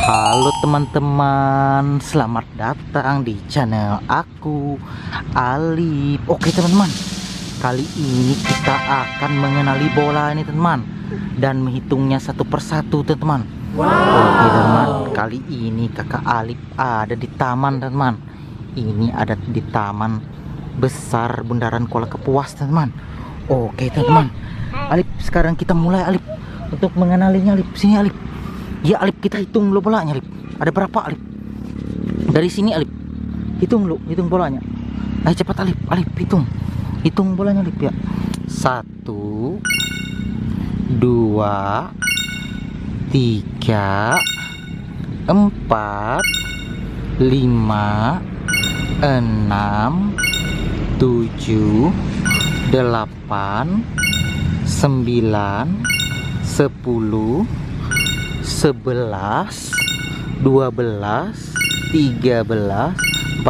Halo teman-teman, selamat datang di channel aku, Alip. Oke teman-teman, kali ini kita akan mengenali bola ini teman, dan menghitungnya satu persatu teman. Oke teman, kali ini kakak Alip ada di taman teman. Ini ada di taman besar Bundaran Kuala Kapuas teman. Oke teman, Alip, sekarang kita mulai Alip untuk mengenalinya Alip. Sini Alip. Ya Alip, kita hitung dulu bolanya Alip. Ada berapa Alip? Dari sini Alip. Hitung dulu, hitung bolanya. Ayo cepat Alip, Alip hitung. Hitung bolanya Alip ya. 1 2 3 4 5 6 7 8 9 10 11 12 13 14 15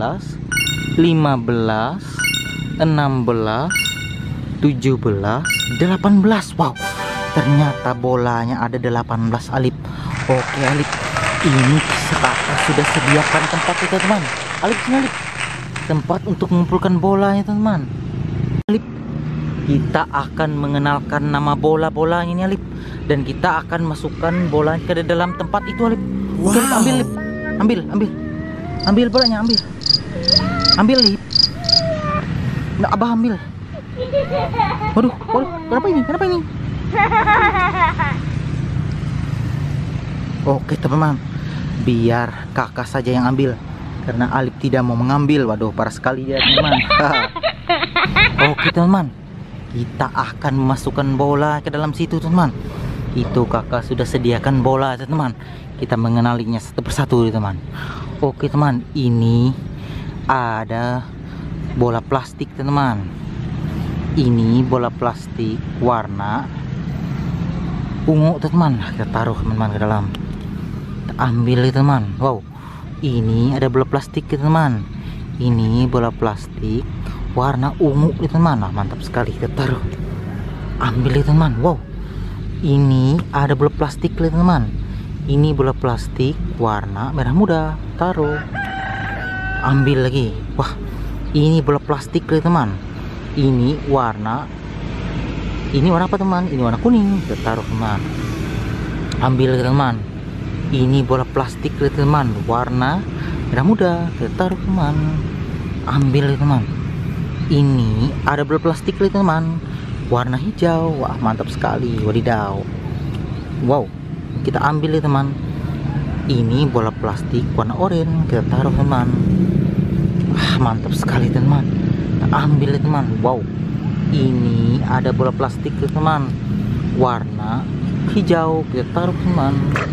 16 17 18. Wow, ternyata bolanya ada 18 Alip. Oke Alip, ini kakak sudah sediakan tempat kita teman. Alip sini Alip, tempat untuk mengumpulkan bolanya teman. Alip, kita akan mengenalkan nama bola-bolanya ini Alip, dan kita akan masukkan bola ke dalam tempat itu Alip. Wow. Alip, ambil Alip, ambil bolanya, ambil Alip. Nah, abah ambil. Waduh, kenapa ini? Oke teman-teman, biar kakak saja yang ambil karena Alip tidak mau mengambil. Waduh, parah sekali ya teman. Oke teman, kita akan memasukkan bola ke dalam situ teman. Itu kakak sudah sediakan bola teman. Kita mengenalinya satu persatu teman. Oke teman, ini ada bola plastik teman. Ini bola plastik warna ungu teman. Kita taruh teman ke dalam. Kita ambil teman. Wow, ini ada bola plastik teman. Ini bola plastik warna ungu teman. Nah, mantap sekali. Kita taruh. Ambil teman. Wow, ini ada bola plastik teman. Ini bola plastik warna merah muda. Taruh. Ambil lagi. Wah, ini bola plastik teman. Ini warna apa teman? Ini warna kuning. Kita taruh teman. Ambil teman. Ini bola plastik teman, warna merah muda. Kita taruh teman. Ambil teman. Ini ada bola plastik teman, warna hijau. Wah, mantap sekali. Wadidaw. Wow, kita ambil teman. Ini bola plastik warna oranye. Kita taruh teman. Wah, mantap sekali teman. Kita ambil teman. Wow, ini ada bola plastik teman, warna hijau. Kita taruh teman.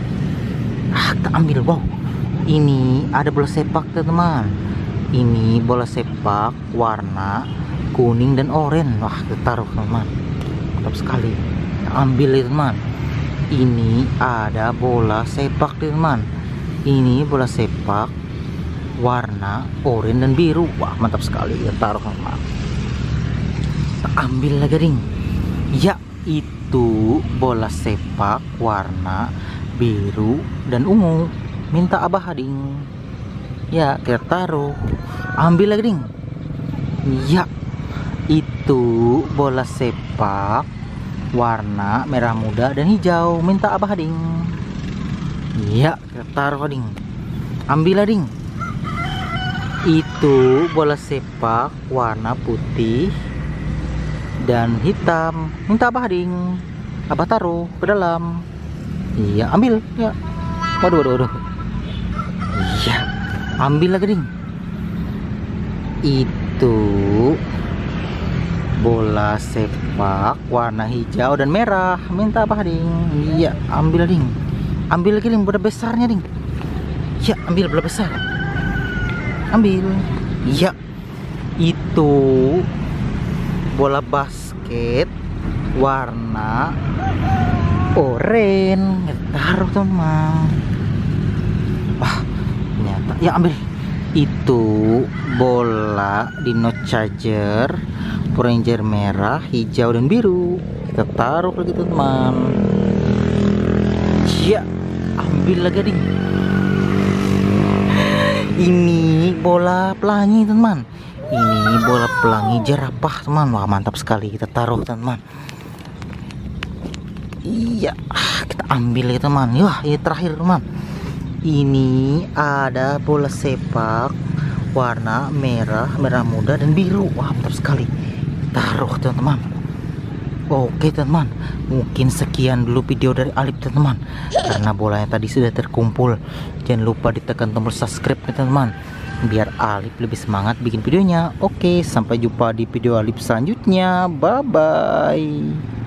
Kita ambil. Wow, ini ada bola sepak teman. Ini bola sepak warna kuning dan oranye. Wah, kita taruh teman. Mantap sekali. Kita ambil teman. Ini ada bola sepak teman. Ini bola sepak warna oranye dan biru. Wah, mantap sekali. Kita taruh teman. Kita ambil lagi ding. Ya, itu bola sepak warna biru dan ungu. Minta abah ding. Ya, kita taruh. Ambil lagi ding. Ya, itu bola sepak warna merah muda dan hijau. Minta abah ding. Ya, kita taruh ding. Ambil lagi ding. Itu bola sepak warna putih dan hitam. Minta abah ding. Abah taruh ke dalam. Iya, ambil. Ya. Waduh. Iya, ambil lagi ding. Itu bola sepak warna hijau dan merah. Minta abah ding. Iya, ambil ding. Ambil lagi ding, bola besarnya ding. Ya, ambil bola besar. Ambil. Iya, itu bola basket warna oranye. Taruh teman. Wah, ternyata. Ya, ambil. Itu bola Dino Charger Ranger merah, hijau dan biru. Kita taruh lagi teman. Ya, ambil ambil lagi ding. Ini bola pelangi teman. Ini bola pelangi jerapah teman. Wah mantap sekali, kita taruh teman. Iya, kita ambil ya teman. Wah ini terakhir teman. Ini ada bola sepak warna merah, merah muda dan biru. Wah mantap sekali. Taruh teman-teman. Oke teman, mungkin sekian dulu video dari Alip teman-teman. Karena bolanya tadi sudah terkumpul. Jangan lupa ditekan tombol subscribe teman-teman, biar Alip lebih semangat bikin videonya. Oke, sampai jumpa di video Alip selanjutnya. Bye bye.